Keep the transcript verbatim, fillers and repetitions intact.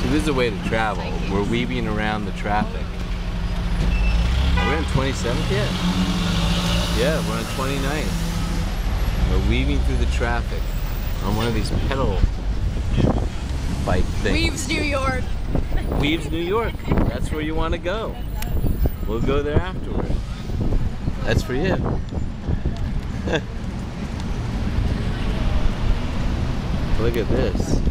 this is a way to travel. We're weaving around the traffic. Are we on twenty-seventh yet? Yeah, we're on twenty-ninth. We're weaving through the traffic on one of these pedal bike things. Weaves New York. Weaves New York. That's where you want to go. We'll go there afterward. That's for you. Look at this.